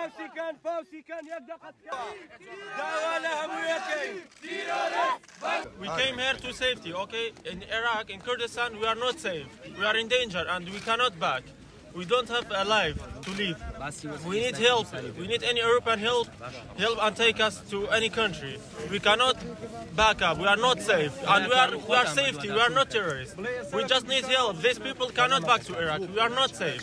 We came here to safety, okay? In Iraq, in Kurdistan, we are not safe. We are in danger and we cannot back. We don't have a life to live. We need help. We need any European help and take us to any country. We cannot back up. We are not safe. And we are safety. We are not terrorists. We just need help. These people cannot back to Iraq. We are not safe.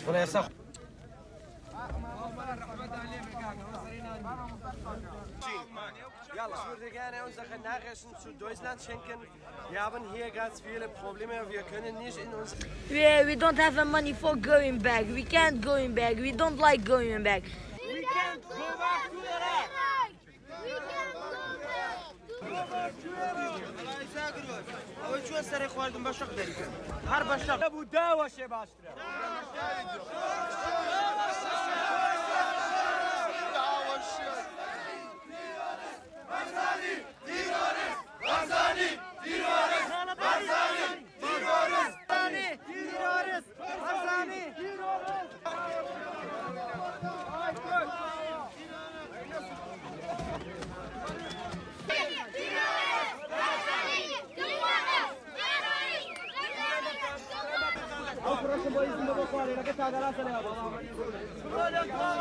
Ja, ich würde gerne unsere Nachrichten zu Deutschland schenken. Wir haben hier ganz viele Probleme. Wir können nicht in uns. We don't have money for going back. We can't going back. We don't like going back. We can't go back to Iraq. We can't go back to Iraq. Proszę, bo jest znowu chwalę, na